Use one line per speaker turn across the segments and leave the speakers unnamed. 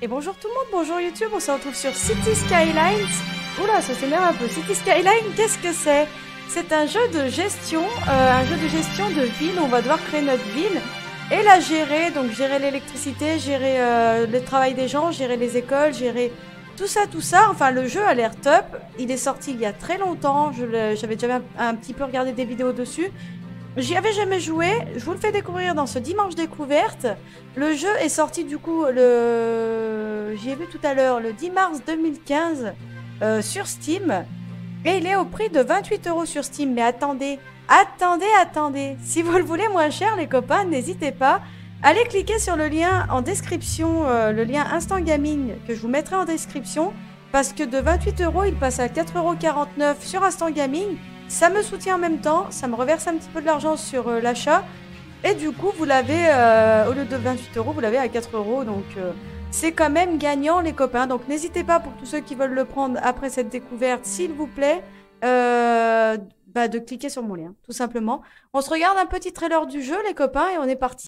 Et bonjour tout le monde, bonjour YouTube, on se retrouve sur City Skylines. Oula, ça s'énerve un peu. City Skyline, qu'est-ce que c'est? C'est un jeu de gestion, de ville. On va devoir créer notre ville et la gérer. Donc gérer l'électricité, gérer le travail des gens, gérer les écoles, gérer tout ça, tout ça. Enfin, le jeu a l'air top. Il est sorti il y a très longtemps. J'avais déjà un petit peu regardé des vidéos dessus. J'y avais jamais joué, je vous le fais découvrir dans ce dimanche découverte. Le jeu est sorti du coup j'y ai vu tout à l'heure, le 10 mars 2015 sur Steam. Et il est au prix de 28 € sur Steam. Mais attendez, attendez. Si vous le voulez moins cher les copains, n'hésitez pas. Allez cliquer sur le lien en description, le lien Instant Gaming que je vous mettrai en description. Parce que de 28 € il passe à 4,49 € sur Instant Gaming. Ça me soutient en même temps, ça me reverse un petit peu de l'argent sur l'achat. Et du coup, vous l'avez, au lieu de 28 €, vous l'avez à 4 €. Donc, c'est quand même gagnant, les copains. Donc, n'hésitez pas, pour tous ceux qui veulent le prendre après cette découverte, s'il vous plaît, de cliquer sur mon lien, tout simplement. On se regarde un petit trailer du jeu, les copains, et on est parti.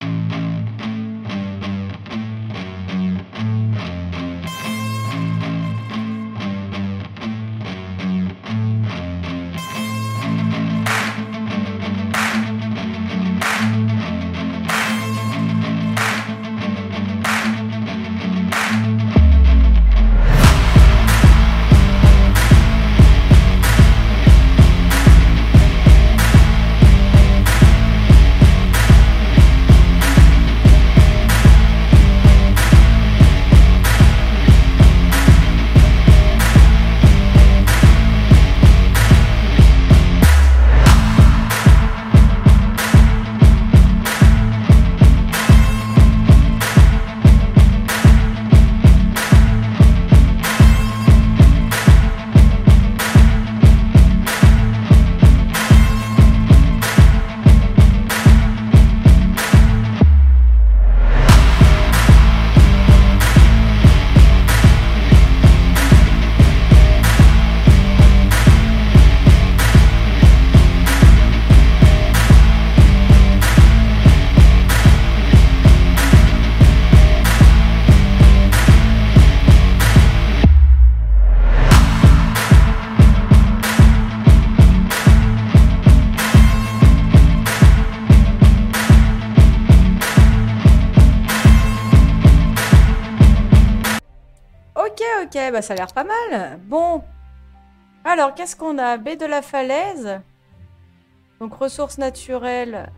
Ok, bah ça a l'air pas mal. Bon. Alors, qu'est-ce qu'on a? Baie de la Falaise. Donc, ressources naturelles.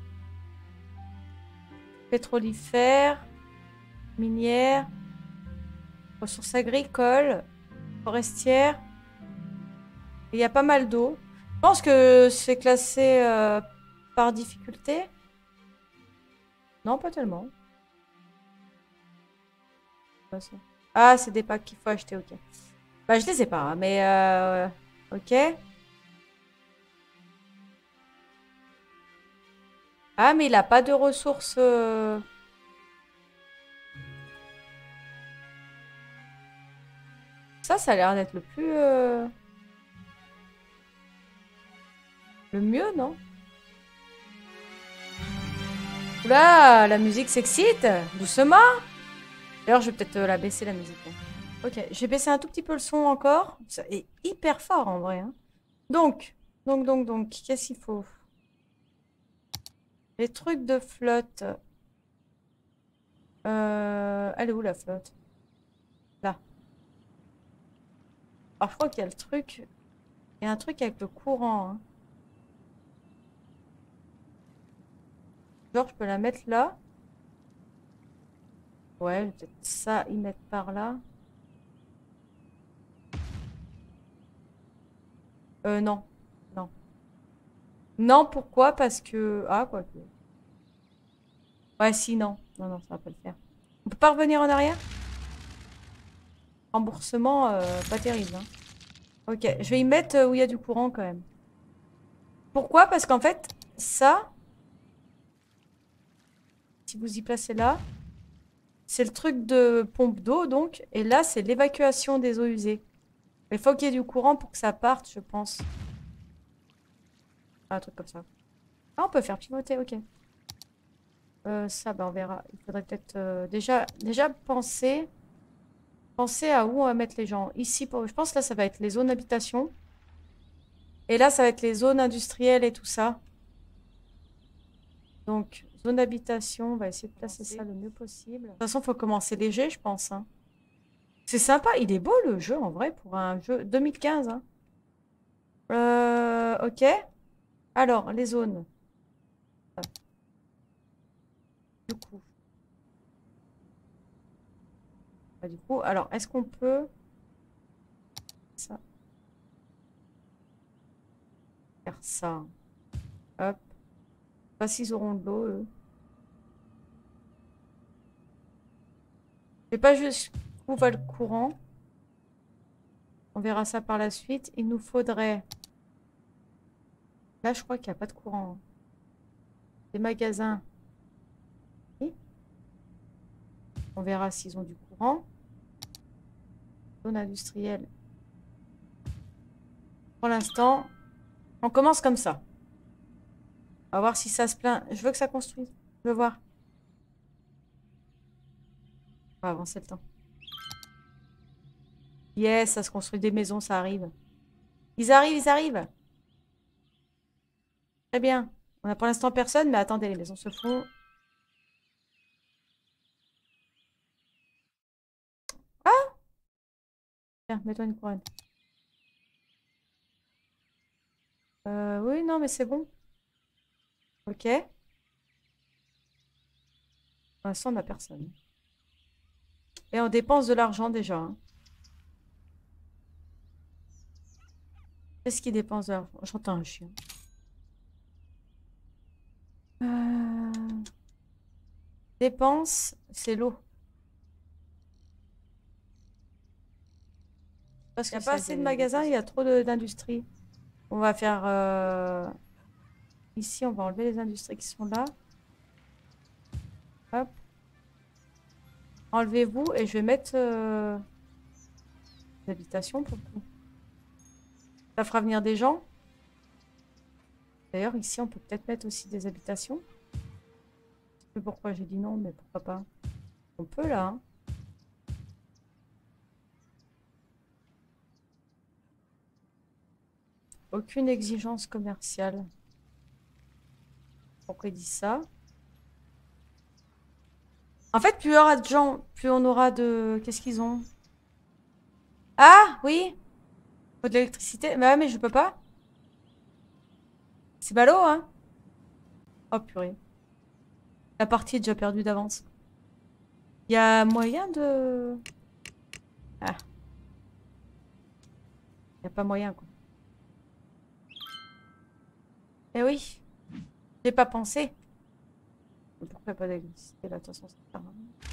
Pétrolifères. Minières. Ressources agricoles. Forestières. Il y a pas mal d'eau. Je pense que c'est classé par difficulté. Non, pas tellement. Ah, c'est des packs qu'il faut acheter, ok. Bah, je les ai pas, hein, mais ok. Ah, mais il a pas de ressources. Ça a l'air d'être le plus... le mieux, non? Oula, la musique s'excite. Doucement. D'ailleurs, je vais peut-être la baisser, la musique. Ok, je vais baisser un tout petit peu le son encore. Ça est hyper fort, en vrai. Hein. Donc, qu'est-ce qu'il faut? Les trucs de flotte. Elle est où, la flotte? Là. Alors, je crois qu'il y a le truc... Il y a un truc avec le courant. Hein. Genre, je peux la mettre là. Ouais, peut-être ça, y mettre par là. Non. Non. Non, pourquoi? Parce que... Ah, quoi que... Ouais, si, non. Non, ça va pas le faire. On peut pas revenir en arrière? Remboursement, pas terrible. Hein. Ok, je vais y mettre où il y a du courant quand même. Pourquoi? Parce qu'en fait, ça... Si vous y placez là... C'est le truc de pompe d'eau, donc. Et là, c'est l'évacuation des eaux usées. Il faut qu'il y ait du courant pour que ça parte, je pense. Ah, un truc comme ça. Ah, on peut faire pivoter, ok. Ça, bah, on verra. Il faudrait peut-être déjà penser Pensez à où on va mettre les gens. Ici, je pense que là, ça va être les zones d'habitation. Et là, ça va être les zones industrielles et tout ça. Donc, zone d'habitation, on va essayer de placer ça le mieux possible. De toute façon, il faut commencer léger, je pense. Hein. C'est sympa, il est beau le jeu en vrai pour un jeu 2015. Hein. Ok. Alors, les zones. Du coup. Du coup, alors, est-ce qu'on peut... Ça. Faire ça. Hop. Pas s'ils auront de l'eau, eux. Je sais pas juste où va le courant. On verra ça par la suite. Il nous faudrait... Là, je crois qu'il n'y a pas de courant. Des magasins. Oui. On verra s'ils ont du courant. Zone industrielle. Pour l'instant, on commence comme ça. On va voir si ça se plaint. Je veux que ça construise. Je veux voir. On va avancer le temps. Yes, ça se construit des maisons, ça arrive. Ils arrivent, ils arrivent. Très bien. On a pour l'instant personne, mais attendez, les maisons se font. Ah! Tiens, mets-toi une couronne. Oui, non, mais c'est bon. Ok. Pour l'instant, on n'a personne. Et on dépense de l'argent déjà. Hein. Qu'est-ce qui dépense de l'argent? J'entends un chien. Euh, Dépense, c'est l'eau. Parce qu'il n'y a pas assez de magasins, il y a trop d'industries. On va faire... Ici, on va enlever les industries qui sont là. Hop. Enlevez-vous et je vais mettre des habitations pour le coup. Ça fera venir des gens. D'ailleurs, ici, on peut peut-être mettre aussi des habitations. Je sais plus pourquoi j'ai dit non, mais pourquoi pas. On peut là. Hein. Aucune exigence commerciale. Pourquoi il dit ça? En fait, plus il y aura de gens, plus on aura de... Qu'est-ce qu'ils ont? Ah, oui. Faut de l'électricité. Bah ouais, mais je peux pas. C'est ballot, hein? Oh purée. La partie est déjà perdue d'avance. Il y a moyen de... Ah. Il n'y a pas moyen, quoi. Eh oui. J'ai pas pensé. Pourquoi il n'y a pas d'électricité là? De toute façon, ça sert à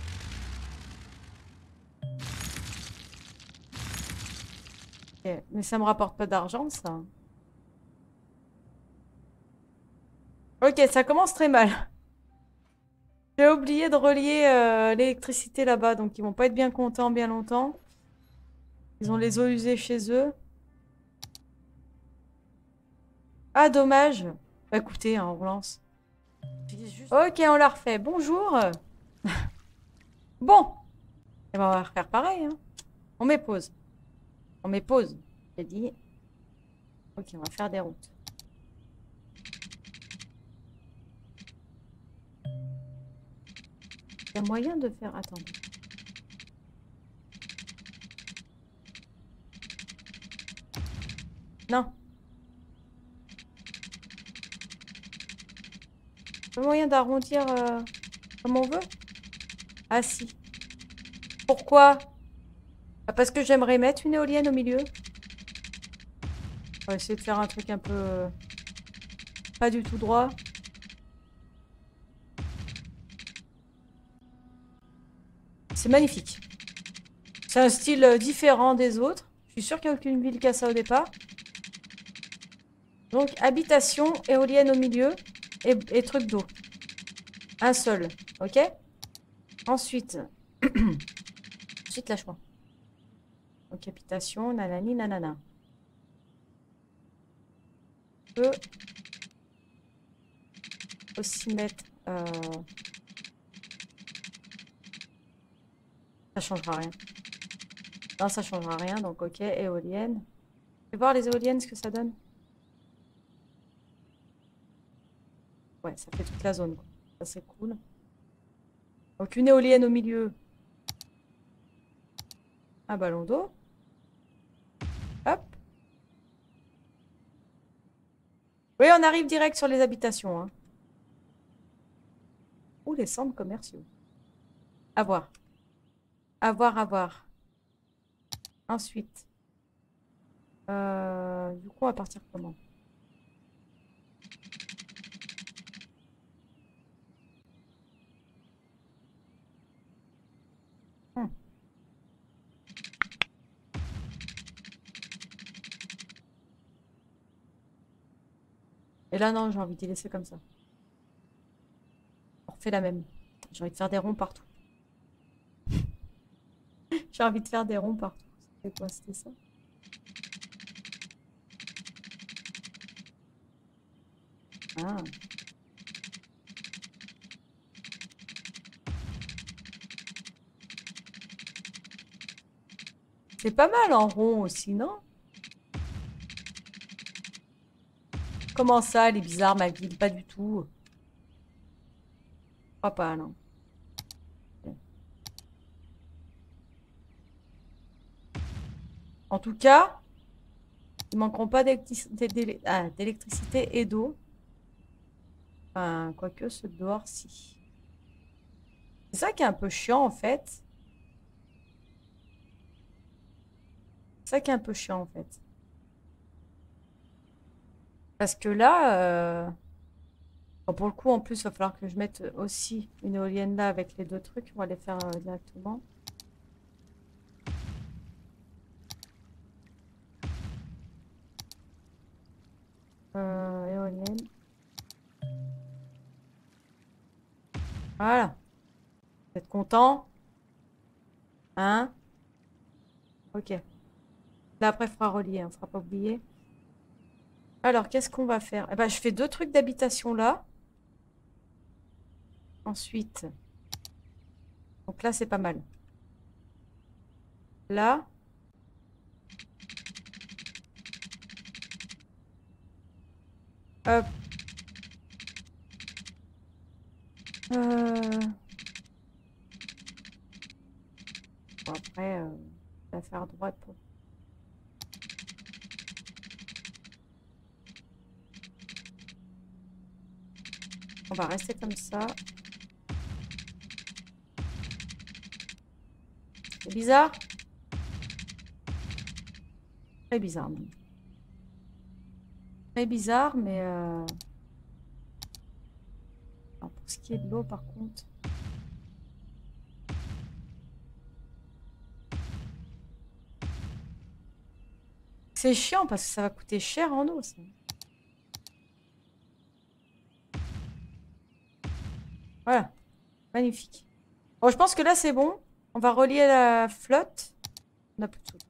rien. Ok. Mais ça me rapporte pas d'argent, ça. Ok, ça commence très mal. J'ai oublié de relier l'électricité là-bas, donc ils vont pas être bien contents bien longtemps. Ils ont les eaux usées chez eux. Ah, dommage. Bah écoutez, hein, on relance. Ok, on l'a refait. Bonjour. Bon. Et ben, on va refaire pareil. Hein. On met pause. On met pause. J'ai dit. Ok, on va faire des routes. Il y a moyen de faire... Attendez. Non. Il y a moyen d'arrondir comme on veut? Ah si. Pourquoi? Ah, parce que j'aimerais mettre une éolienne au milieu. On va essayer de faire un truc un peu... pas du tout droit. C'est magnifique. C'est un style différent des autres. Je suis sûre qu'il n'y a aucune ville qui a ça au départ. Donc, habitation, éolienne au milieu et truc d'eau. Un seul, ok? Ensuite, ensuite lâche-moi. Donc, habitation, nanani, nanana. On peut aussi mettre... Ça changera rien. Non, ça changera rien, donc ok, éolienne. Je vais voir les éoliennes, ce que ça donne. Ouais, ça fait toute la zone, quoi. Ça, c'est cool. Donc, une éolienne au milieu. Un ballon d'eau. Hop. Oui, on arrive direct sur les habitations. Hein. Ou les centres commerciaux. À voir. À voir, à voir. Ensuite. Du coup, on va partir comment? Hmm. Et là, non, j'ai envie d'y laisser comme ça. On refait la même. J'ai envie de faire des ronds partout. J'ai envie de faire des ronds partout. C'était quoi? C'était ça? Ah. C'est pas mal en rond aussi, non? Comment ça, elle est bizarre, ma ville? Pas du tout. Je crois pas, non. En tout cas, ils manqueront pas d'électricité et d'eau. Enfin, quoique, ceux de dehors, si. C'est ça qui est un peu chiant, en fait. C'est ça qui est un peu chiant, en fait. Parce que là, bon, pour le coup, en plus, il va falloir que je mette aussi une éolienne là avec les deux trucs. On va les faire directement. Éolienne. Voilà. Vous êtes content? Hein? Ok. Là, après, il faudra relier. On ne fera pas oublier. Alors, qu'est-ce qu'on va faire? Eh ben, je fais deux trucs d'habitation là. Ensuite, donc là, c'est pas mal. Là. Hop. Euh, Bon, après, on va faire droite pour... On va rester comme ça. C'est bizarre? Très bizarre, même. Très bizarre, mais... Alors, pour ce qui est de l'eau, par contre... C'est chiant parce que ça va coûter cher en eau, ça. Voilà. Magnifique. Bon, je pense que là, c'est bon. On va relier la flotte. On n'a plus de sous.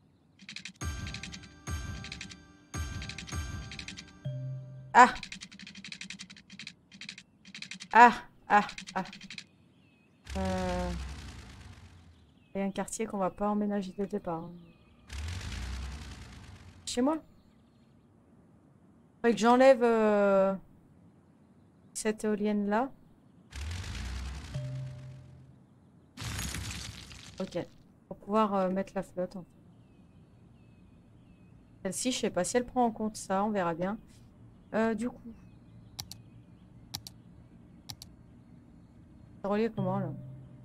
Ah! Ah! Ah! Ah! Il y a un quartier qu'on va pas emménager dès le départ. Hein. Chez moi. Faudrait que j'enlève cette éolienne-là. Ok. Pour pouvoir mettre la flotte. En fait. Celle-ci, je sais pas si elle prend en compte ça. On verra bien. Du coup. C'est relié comment, là?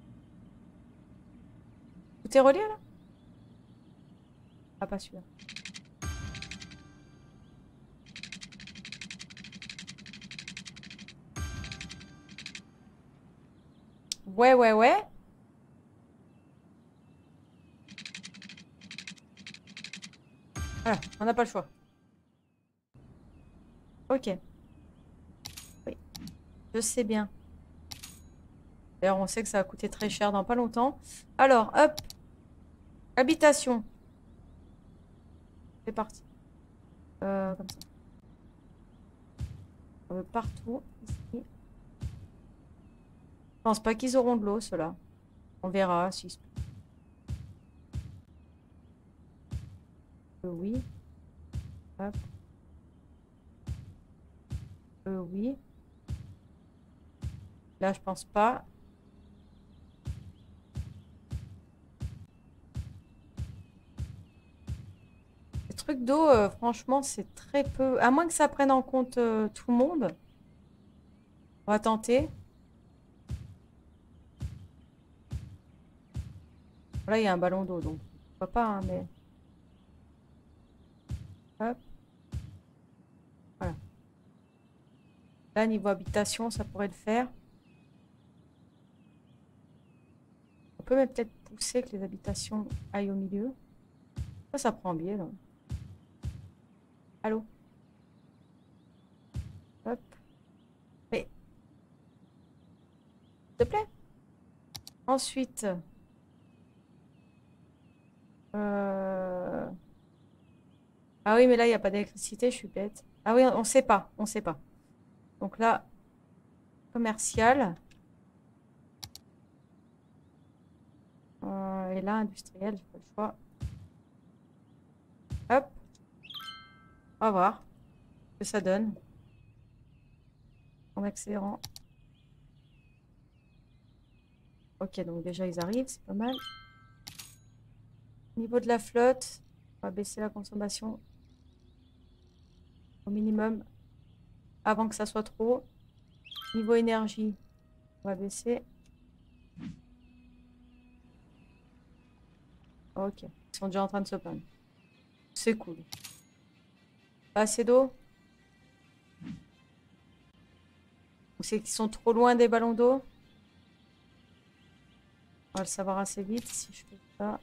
Tout est relié, là? Ah, pas celui-là. Ouais, ouais, ouais. Ah, on n'a pas le choix. Ok. Oui, je sais bien. D'ailleurs, on sait que ça va coûter très cher dans pas longtemps. Alors, hop. Habitation. C'est parti. Comme ça. Partout. Ici. Je pense pas qu'ils auront de l'eau, ceux-là. On verra si... Oui. Hop. Oui. Là, je pense pas. Les trucs d'eau, franchement, c'est très peu. À moins que ça prenne en compte tout le monde. On va tenter. Là, il y a un ballon d'eau, donc pourquoi pas, hein, mais... Hop. Voilà. Là, niveau habitation, ça pourrait le faire. On peut même peut-être pousser que les habitations aillent au milieu. Ça prend biais, là. Allô? Hop. Mais, s'il te plaît. Ensuite... Ah oui, mais là, il n'y a pas d'électricité, je suis bête. Ah oui, on sait pas, on sait pas. Donc là, commercial. Et là, industriel, j'ai pas le choix. Hop. On va voir ce que ça donne. En accélérant. Ok, donc déjà, ils arrivent, c'est pas mal. Au niveau de la flotte, on va baisser la consommation au minimum avant que ça soit trop. Niveau énergie, on va baisser. Ok, ils sont déjà en train de se plaindre. C'est cool. Pas assez d'eau? Ou c'est qu'ils sont trop loin des ballons d'eau? On va le savoir assez vite si je fais ça.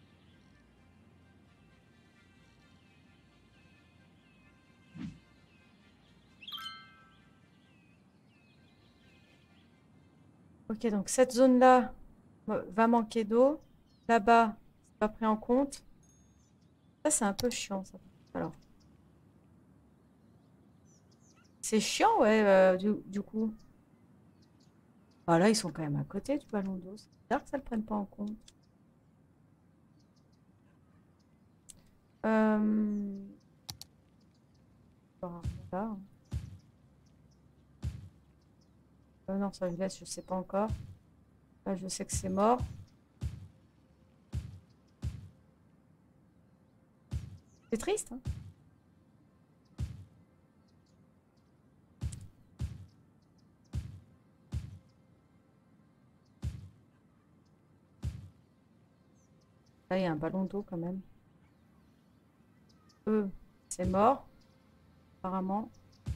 Ok, donc cette zone-là va manquer d'eau. Là-bas, c'est pas pris en compte. Ça, c'est un peu chiant, ça. Alors, c'est chiant, ouais, du coup. Ah, là, ils sont quand même à côté du ballon d'eau. C'est bizarre que ça ne le prenne pas en compte. Euh... Voilà. Non, ça, je laisse, je sais pas encore. Là, je sais que c'est mort. C'est triste, hein. Là, il y a un ballon d'eau quand même. Eux, c'est mort, apparemment.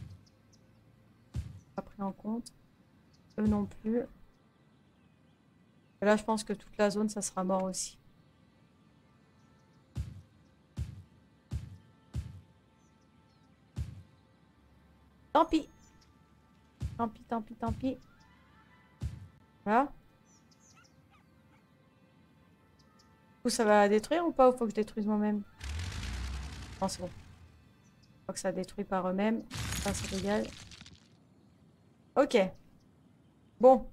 Pas pris en compte. Eux non plus. Et là, je pense que toute la zone, ça sera mort aussi. Tant pis. Tant pis, tant pis, tant pis. Voilà. Du coup, ça va détruire ou pas? Ou faut que je détruise moi-même? Non, c'est bon. Je crois que ça détruit par eux-mêmes. Ça, c'est légal. Ok. Bon.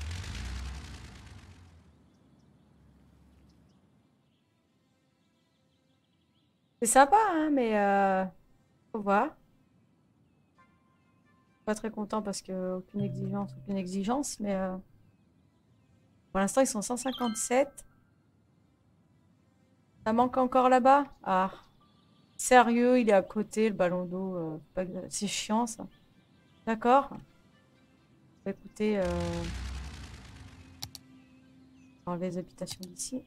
C'est sympa, hein, mais faut voir. Pas très content parce que aucune exigence, mais pour l'instant, ils sont 157. Ça manque encore là-bas? Ah. Sérieux, il est à côté, le ballon d'eau. C'est chiant, ça. D'accord. Bah, écoutez, on va enlever les habitations d'ici.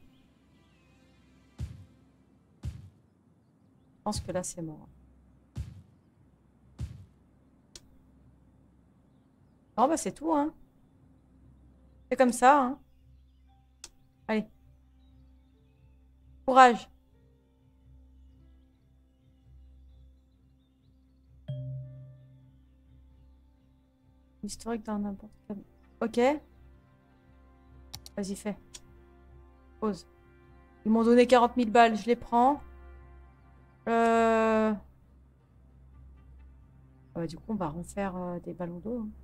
Je pense que là, c'est mort. Non, bah c'est tout, hein. C'est comme ça, hein. Allez, courage. Historique dans n'importe quel... Ok. Vas-y, fais. Pause. Ils m'ont donné 40 000 balles, je les prends. Du coup, on va refaire des ballons d'eau, hein.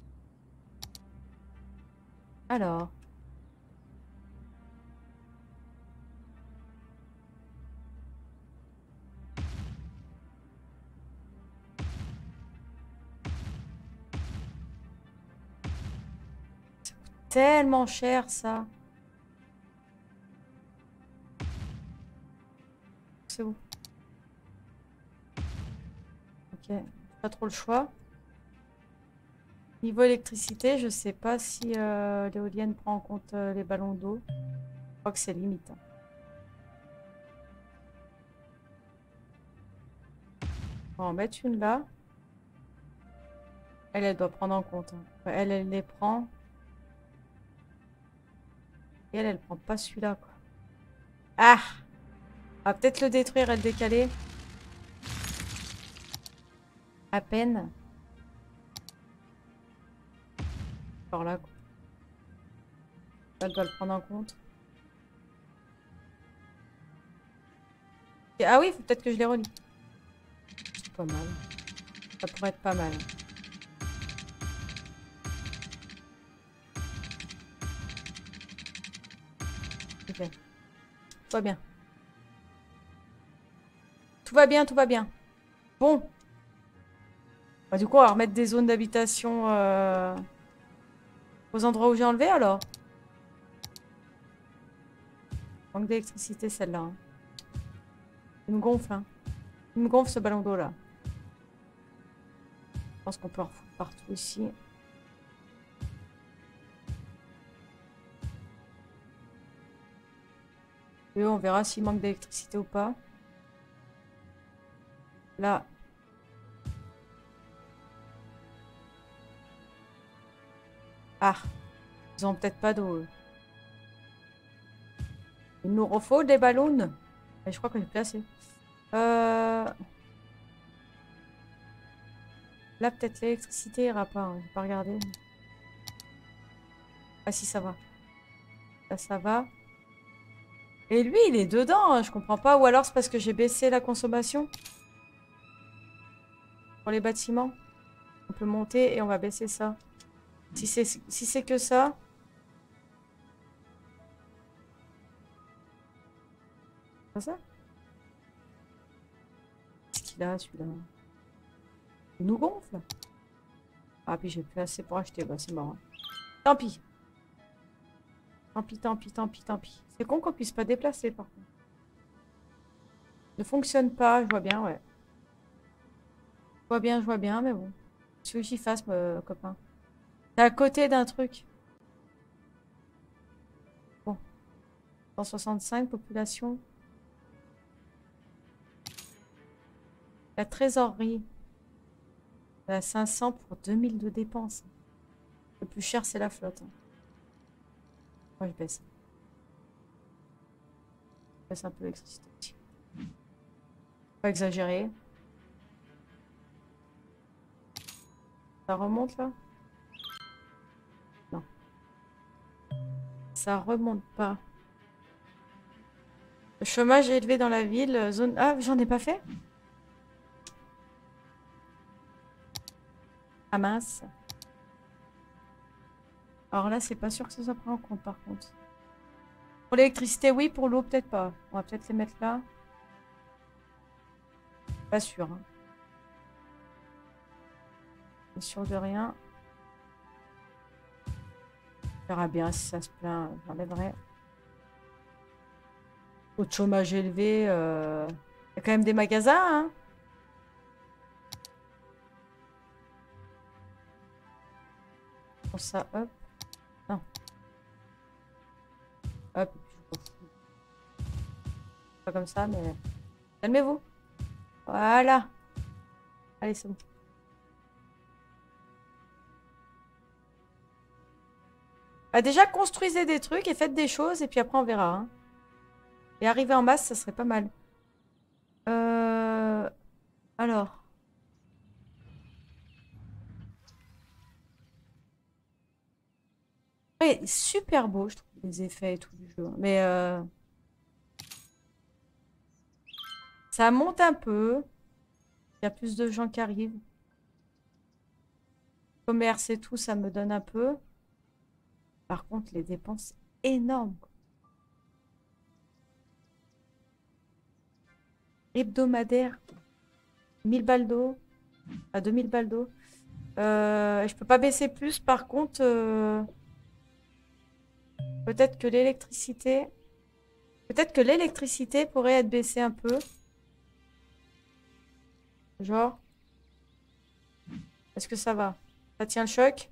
Alors, Tellement cher ça. C'est où? Ok, pas trop le choix. Niveau électricité, je sais pas si l'éolienne prend en compte les ballons d'eau. Je crois que c'est limite. On va en mettre une là. Elle doit prendre en compte. Hein. Elle les prend. Et elle prend pas celui-là, quoi. Ah! On va peut-être le détruire et le décaler. À peine. Alors là, quoi. Elle doit le prendre en compte. Et, ah oui, faut peut-être que je les relie. C'est pas mal. Ça pourrait être pas mal. Ok. Tout va bien. Tout va bien, tout va bien. Bon. Bah, du coup, on va remettre des zones d'habitation aux endroits où j'ai enlevé alors. Manque d'électricité celle-là. Hein. Il me gonfle. Hein. Il me gonfle ce ballon d'eau là. Je pense qu'on peut en refouler partout ici. Et on verra s'il manque d'électricité ou pas. Là. Ah. Ils ont peut-être pas d'eau. Il nous refaut des ballons. Et je crois que j'ai plus assez. Là, peut-être l'électricité ira pas. Hein. J'ai pas regardé. Ah si, ça va. Là, ça va. Et lui, il est dedans. Hein. Je comprends pas. Ou alors, c'est parce que j'ai baissé la consommation. Pour les bâtiments. On peut monter et on va baisser ça. Si c'est que ça... C'est ça? Qu'est-ce qu'il a, celui-là? Il nous gonfle. Ah, puis j'ai plus assez pour acheter. Bah, c'est marrant. Tant pis. Tant pis, tant pis, tant pis, tant pis. C'est con qu'on puisse pas déplacer, par contre. Ne fonctionne pas, je vois bien, ouais. Je vois bien, mais bon. Ce que j'y fasse, copain. T'es à côté d'un truc. Bon. 165, population. La trésorerie. La 500 pour 2000 de dépenses. Le plus cher, c'est la flotte. Hein. Moi, je baisse. Je baisse un peu l'électricité. Pas exagérer. Ça remonte, là? Non. Ça remonte pas. Le chômage est élevé dans la ville. Zone... Ah, j'en ai pas fait? Ah mince. Alors là, c'est pas sûr que ça soit pris en compte, par contre. Pour l'électricité, oui. Pour l'eau, peut-être pas. On va peut-être les mettre là. Pas sûr. Hein. Pas sûr de rien. On verra bien si ça se plaint. J'enlèverai. Taux de chômage élevé. Il y a quand même des magasins, hein. Pour ça, hop. Non. Hop. Pas comme ça, mais... Calmez-vous. Voilà. Allez, c'est bon. Bah, déjà, construisez des trucs et faites des choses, et puis après, on verra. Hein. Et arriver en masse, ça serait pas mal. Alors... Ouais, super beau, je trouve, les effets et tout du jeu. Mais ça monte un peu. Il y a plus de gens qui arrivent. Commerce et tout, ça me donne un peu. Par contre, les dépenses énormes. Hebdomadaire. 1000 balles d'eau. À 2000 balles d'eau. Je peux pas baisser plus. Par contre, Peut-être que l'électricité... Peut-être que l'électricité pourrait être baissée un peu. Genre... Est-ce que ça va? Ça tient le choc?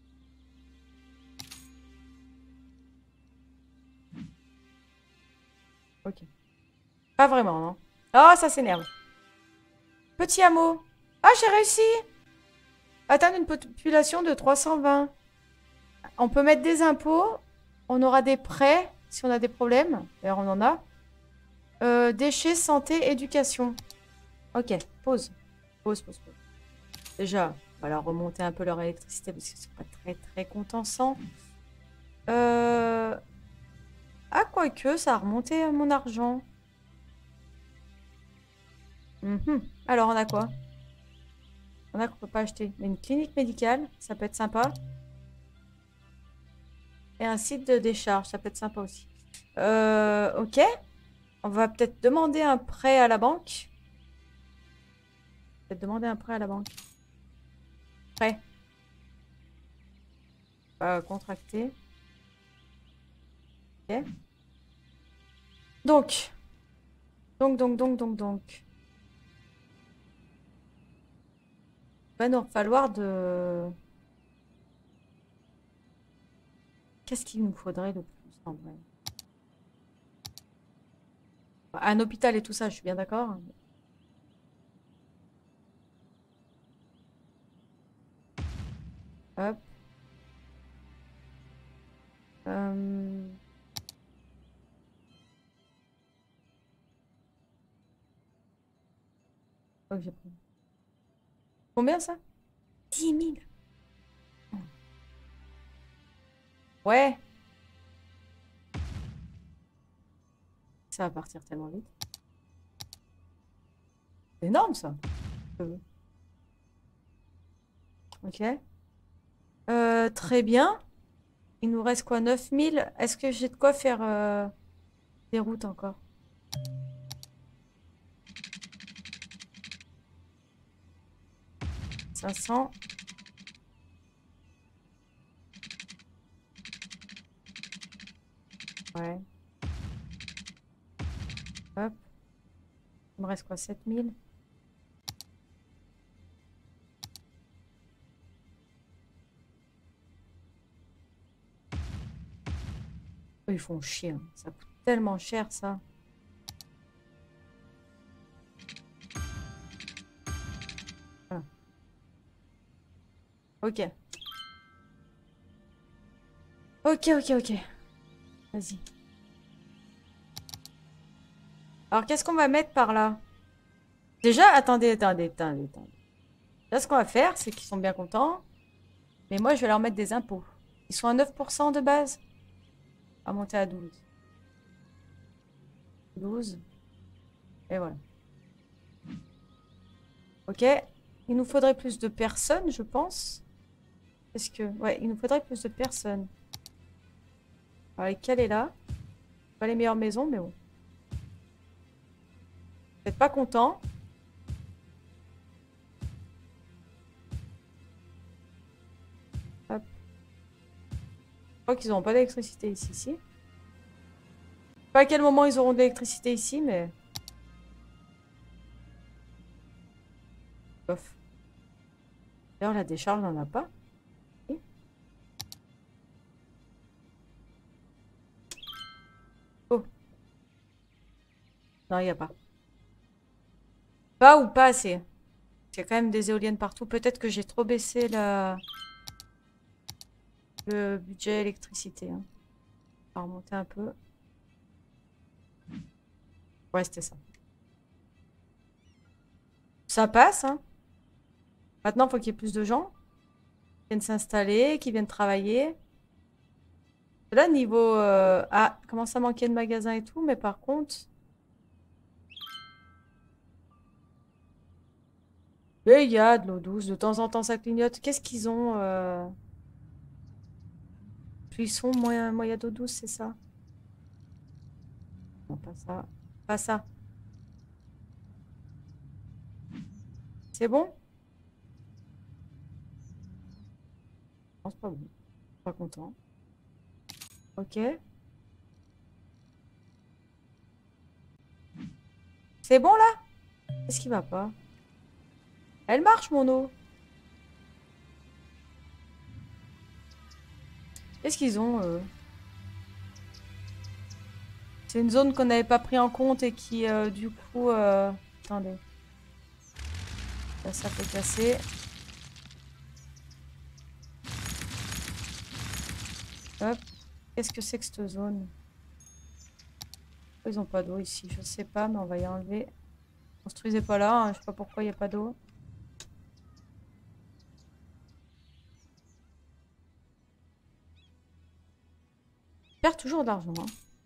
Ok. Pas vraiment, non? Oh, ça s'énerve. Petit hameau. Ah, j'ai réussi! Atteindre une population de 320. On peut mettre des impôts. On aura des prêts si on a des problèmes. D'ailleurs, on en a. Déchets, santé, éducation. Ok, pause. Pause, pause, pause. Déjà, on va leur remonter un peu leur électricité parce qu'ils sont pas très très contents sans. Ah, quoique, ça a remonté mon argent. Alors, on a quoi? On a qu'on peut pas acheter. Mais une clinique médicale, ça peut être sympa. Et un site de décharge, ça peut être sympa aussi. Ok. On va peut-être demander un prêt à la banque. Peut-être demander un prêt à la banque. Prêt. Contracté. Ok. Donc. Il va nous falloir de... Qu'est-ce qu'il nous faudrait le plus en vrai? Un hôpital et tout ça, je suis bien d'accord. Hop. Ok, j'ai pris. Combien ça? 10 000. Ouais. Ça va partir tellement vite. C'est énorme ça. Ok. Très bien. Il nous reste quoi? 9 000. Est-ce que j'ai de quoi faire des routes encore? 500. Ouais. Hop. Il me reste quoi? 7 000. Oh, ils font chier, hein. Ça coûte tellement cher ça. Voilà. Ok. Ok. Vas-y. Alors, qu'est-ce qu'on va mettre par là? Déjà, attendez. Là, ce qu'on va faire, c'est qu'ils sont bien contents. Mais moi, je vais leur mettre des impôts. Ils sont à 9% de base. On va monter à 12. 12. Et voilà. Ok. Il nous faudrait plus de personnes, je pense. Est-ce que... Ouais, il nous faudrait plus de personnes. Alors, lesquelles est là? Pas les meilleures maisons, mais bon. Vous n'êtes pas content. Hop. Je crois qu'ils n'auront pas d'électricité ici, si. Je sais pas à quel moment ils auront de l'électricité ici, mais... Bof. D'ailleurs, la décharge n'en a pas. Oui. Oh. Non, il n'y a pas. Pas ou pas assez. Il y a quand même des éoliennes partout. Peut-être que j'ai trop baissé le budget électricité. Hein. On va remonter un peu. Ouais, c'était ça. Ça passe, hein. Maintenant, il faut qu'il y ait plus de gens qui viennent s'installer, qui viennent travailler. Là, niveau... Ah, commence à manquer de magasins et tout, mais par contre... Mais il y a de l'eau douce. De temps en temps, ça clignote. Qu'est-ce qu'ils ont Ils sont moyen d'eau douce, c'est ça? Non, pas ça. Pas ça. C'est bon? Non, c'est pas bon. Pas content. Ok. C'est bon là? Qu'est-ce qui va pas? Elle marche mon eau. Qu'est-ce qu'ils ont C'est une zone qu'on n'avait pas pris en compte et qui du coup... Attendez. Là, ça peut casser. Hop. Qu'est-ce que c'est que cette zone? Ils ont pas d'eau ici, je sais pas, mais on va y enlever. Construisez pas là, hein, je sais pas pourquoi il n'y a pas d'eau. Je perds toujours de l'argent. Hein.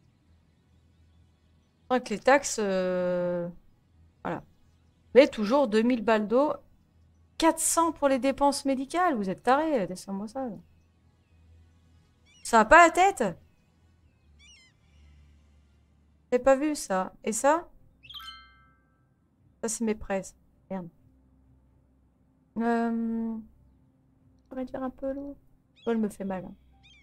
Avec les taxes, voilà. Mais toujours 2000 balles d'eau. 400 pour les dépenses médicales. Vous êtes tarés, descends-moi ça. Là. Ça va pas la tête? J'ai pas vu ça. Et ça? Ça, c'est mes presses. Merde. Je peux réduire un peu l'eau. L'eau, elle me fait mal. Hein.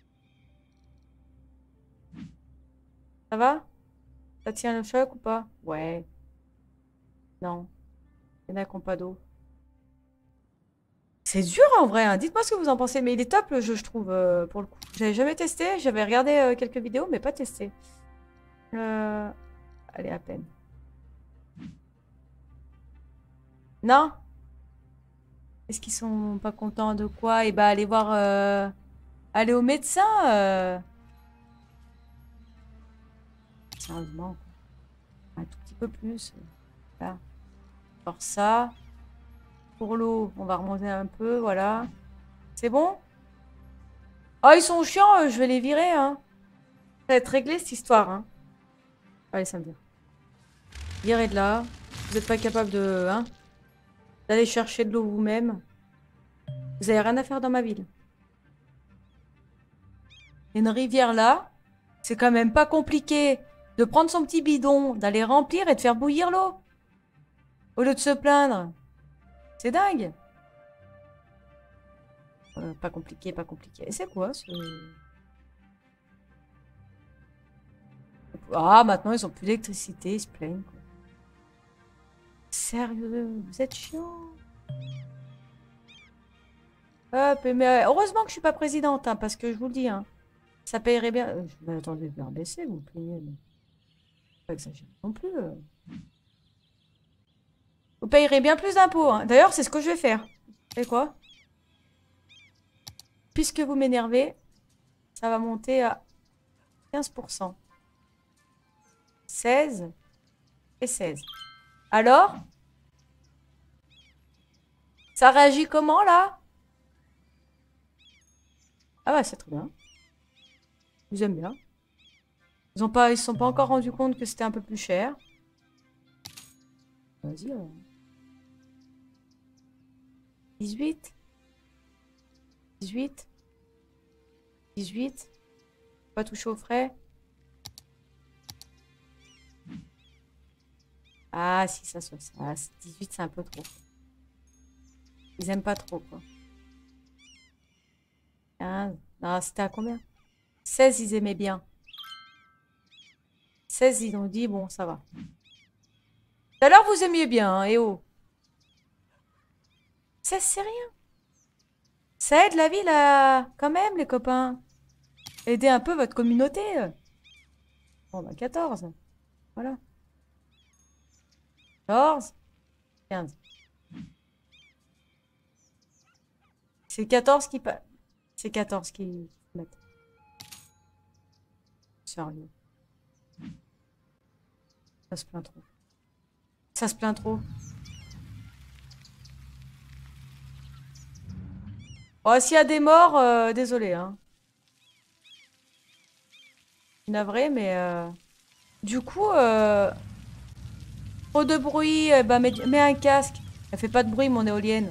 Ça va? Ça tient le choc ou pas? Ouais. Non. Il y en a qui n'ont pas d'eau. C'est dur en vrai. Hein. Dites-moi ce que vous en pensez. Mais il est top le jeu, je trouve, pour le coup. J'avais jamais testé. J'avais regardé quelques vidéos, mais pas testé. Allez, à peine. Non? Est-ce qu'ils sont pas contents de quoi? Eh bah, allez voir... Aller au médecin. Sérieusement. Un tout petit peu plus. Voilà. Alors ça. Pour l'eau, on va remonter un peu, voilà. C'est bon? Oh, ils sont chiants, je vais les virer, hein. Ça va être réglé, cette histoire, hein. Allez, ça me vient. Virez de là. Vous n'êtes pas capable de... Hein, d'aller chercher de l'eau vous-même. Vous avez rien à faire dans ma ville. Une rivière là, c'est quand même pas compliqué de prendre son petit bidon, d'aller remplir et de faire bouillir l'eau. Au lieu de se plaindre. C'est dingue. Pas compliqué, pas compliqué. Et c'est quoi ce... Ah, maintenant ils ont plus d'électricité, ils se plaignent. Quoi. Sérieux, vous êtes chiant. Hop, mais heureusement que je suis pas présidente, hein, parce que je vous le dis, hein, ça payerait bien. Mais attendez, bien baisser, vous plaignez. Mais... Pas exagérer non plus. Vous payerez bien plus d'impôts. Hein. D'ailleurs, c'est ce que je vais faire. Vous savez quoi? Puisque vous m'énervez, ça va monter à 15%. 16 et 16. Alors? Ça réagit comment, là? Ah bah, c'est très bien. Ils aiment bien. Ils se sont pas encore rendus compte que c'était un peu plus cher. Vas-y. 18. 18. 18. Pas toucher aux frais. Ah, si, ça soit ça. 18, c'est un peu trop. Ils aiment pas trop, quoi. 15. Non, c'était à combien? 16, ils aimaient bien. 16, ils ont dit, bon, ça va. Tout à l'heure, vous aimiez bien, hein, et oh. 16, c'est rien. Ça aide la ville à... Quand même, les copains. Aider un peu votre communauté. Bon, bah, 14. Voilà. 14. 15. C'est 14 qui... C'est 14 qui mettent. Sérieux. Ça se plaint trop. Ça se plaint trop. Oh, s'il y a des morts, désolé. Hein. Navré, mais... Du coup, trop de bruit, bah, mets un casque. Elle fait pas de bruit, mon éolienne.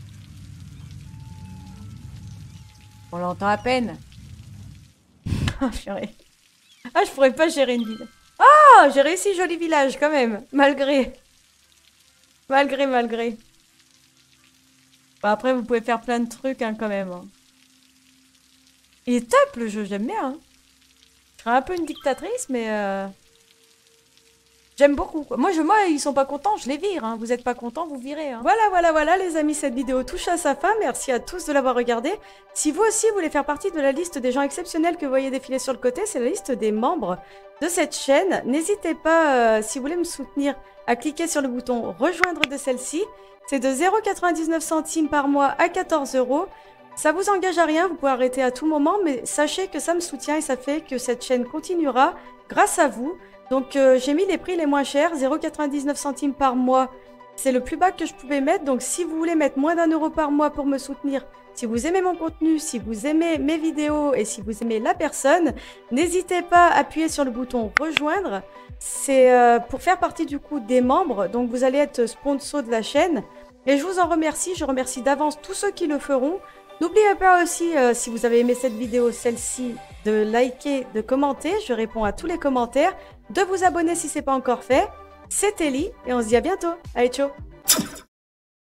On l'entend à peine. Ah, purée. Ah, je pourrais pas gérer une ville. Ah, j'ai réussi, joli village, quand même. Malgré. Malgré. Bon, après, vous pouvez faire plein de trucs, hein, quand même. Hein. Il est top, le jeu, j'aime bien. Hein. Je serais un peu une dictatrice, mais... J'aime beaucoup. Moi, ils sont pas contents, je les vire. Hein. Vous êtes pas contents, vous virez. Hein. Voilà, les amis, cette vidéo touche à sa fin. Merci à tous de l'avoir regardée. Si vous aussi voulez faire partie de la liste des gens exceptionnels que vous voyez défiler sur le côté, c'est la liste des membres de cette chaîne. N'hésitez pas, si vous voulez me soutenir, à cliquer sur le bouton rejoindre de celle-ci. C'est de 0,99 centimes par mois à 14 €. Ça vous engage à rien, vous pouvez arrêter à tout moment, mais sachez que ça me soutient et ça fait que cette chaîne continuera grâce à vous. Donc j'ai mis les prix les moins chers, 0,99 centimes par mois, c'est le plus bas que je pouvais mettre. Donc si vous voulez mettre moins d'1 € par mois pour me soutenir, si vous aimez mon contenu, si vous aimez mes vidéos et si vous aimez la personne, n'hésitez pas à appuyer sur le bouton rejoindre. C'est pour faire partie du coup des membres, donc vous allez être sponsor de la chaîne. Et je vous en remercie, je remercie d'avance tous ceux qui le feront. N'oubliez pas aussi, si vous avez aimé cette vidéo, celle-ci, de liker, de commenter, je réponds à tous les commentaires, de vous abonner si ce n'est pas encore fait. C'était Ellie et on se dit à bientôt. Allez, ciao!